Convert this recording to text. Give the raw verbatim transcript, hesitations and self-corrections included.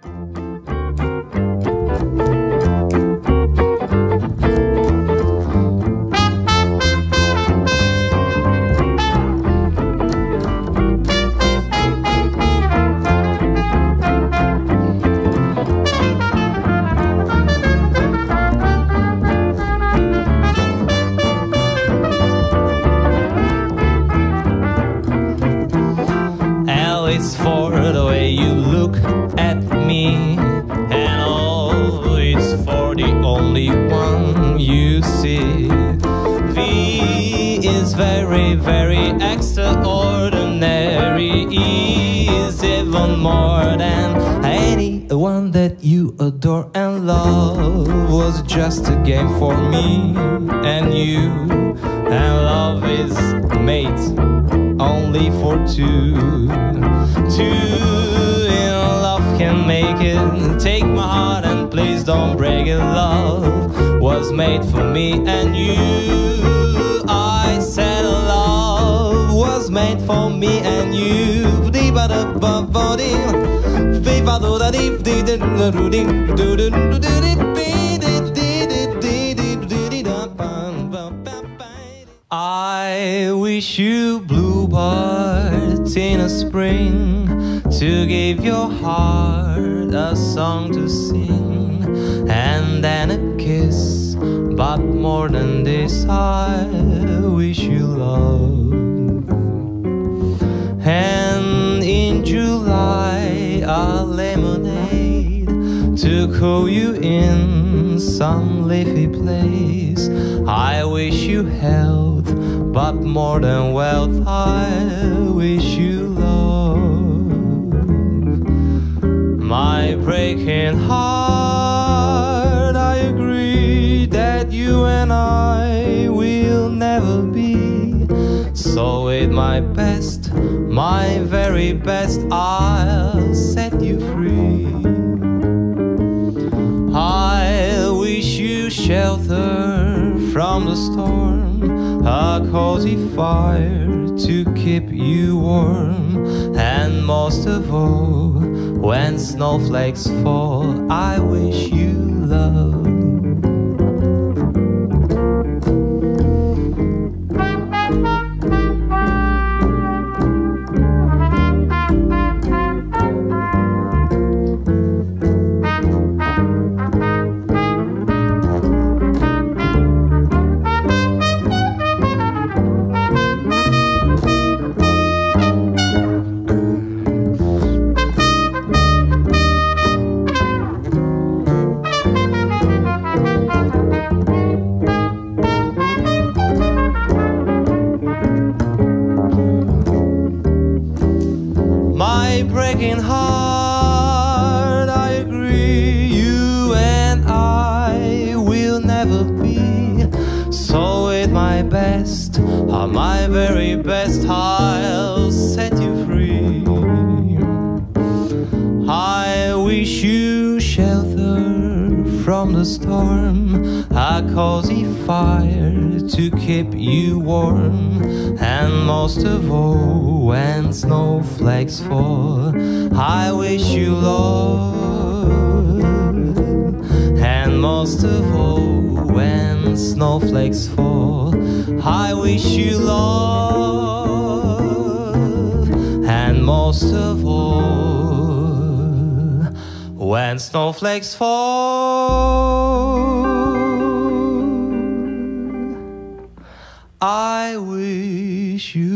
It's for the way you look at me, and oh, it's for the only one you see. V is very, very extraordinary. E is even more than anyone that you adore and love. Was just a game for me and you, and love is made only for two. Two in love can make it. Take my heart and please don't break it. Love was made for me and you. I said love was made for me and you. I wish you bluebirds in a spring to give your heart a song to sing, and then a kiss. But more than this, I wish you love. And in July, a lemonade to cool you in some leafy place. I wish you health, but more than wealth, I wish you love. My breaking heart, I agree that you and I will never be. So with my best, my very best, I'll set you free. I wish you shelter from the storm, a cozy fire to keep you warm, and most of all, when snowflakes fall, I wish you love. My breaking heart, I agree, you and I will never be. So with my best, uh, my very best, I'll set you free. I wish you shelter from the storm, a cozy fire to keep you warm, and most of all, when snowflakes fall, I wish you love. And most of all, when snowflakes fall, I wish you love. And most of all, when snowflakes fall, I wish you